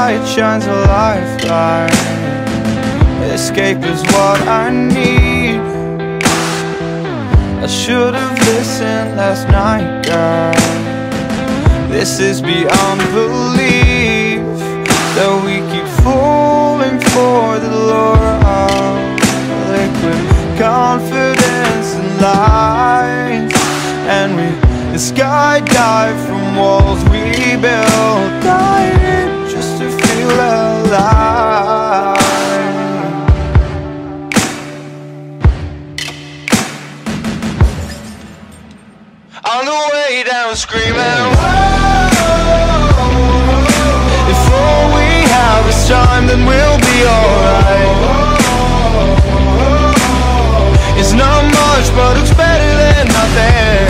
light shines a lifeline. Escape is what I need. I should have listened last night, girl. This is beyond belief, that we keep falling for the lure of liquid confidence and lies. And we skydive from walls we built, dying just to feel alive. On the way down screaming, if all we have is time, then we'll be alright. It's not much, but it's better than nothing.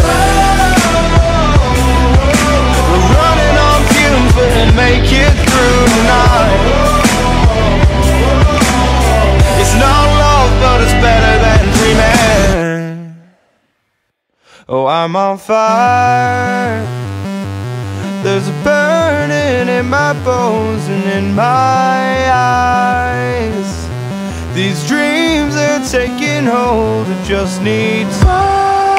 We're running on fumes, but we'll make it through tonight. It's not love, but it's better than dreaming. Oh, I'm on fire. There's a burning in my bones and in my eyes. These dreams are taking hold, I just need time.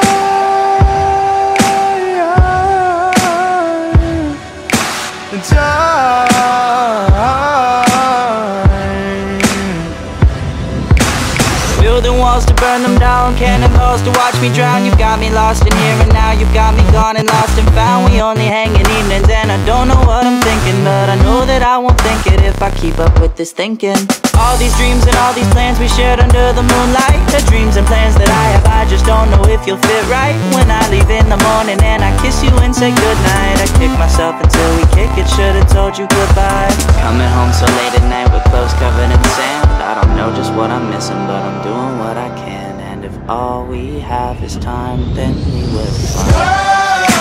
Building walls to burn them down, cannonballs to watch me drown. You've got me lost in here and now, you've got me gone and lost and found. We only hang in evenings and I don't know what I'm thinking, but I know that I won't think it if I keep up with this thinking. All these dreams and all these plans we shared under the moonlight, the dreams and plans that I have, I just don't know if you'll fit right. When I leave in the morning and I kiss you and say goodnight, I kick myself until we kick it, should've told you goodbye. Coming home so late at night with clothes covered in sand, I don't know just what I'm missing, but I'm doing what I can. And if all we have is time, then we will be fine.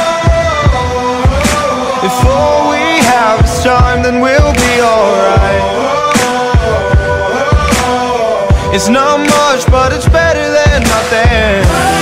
If all we have is time, then we'll be alright. It's not much, but it's better than nothing.